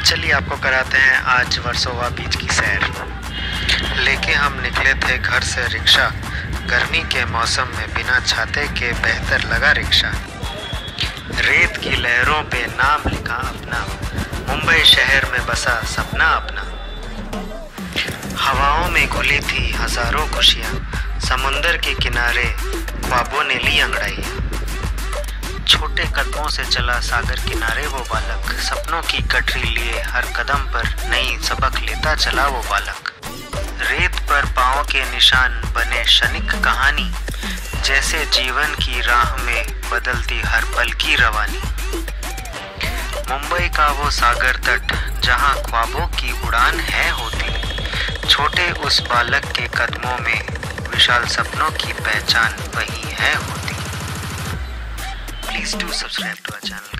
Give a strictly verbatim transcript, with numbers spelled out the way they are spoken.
चलिए आपको कराते हैं आज वर्सोवा बीच की सैर। लेके हम निकले थे घर से रिक्शा, गर्मी के मौसम में बिना छाते के बेहतर लगा रिक्शा। रेत की लहरों पे नाम लिखा अपना, मुंबई शहर में बसा सपना अपना। हवाओं में घुली थी हजारों खुशियाँ, समुंदर के किनारे ख्वाबों ने ली अंगड़ाई। छोटे कदमों से चला सागर किनारे वो बालक, सपनों की गठरी लिए हर कदम पर नई सबक लेता चला वो बालक। रेत पर पाँव के निशान बने क्षणिक कहानी, जैसे जीवन की राह में बदलती हर पल की रवानी। मुंबई का वो सागर तट जहाँ ख्वाबों की उड़ान है होती, छोटे उस बालक के कदमों में विशाल सपनों की पहचान वही है होती। Please do subscribe to our channel.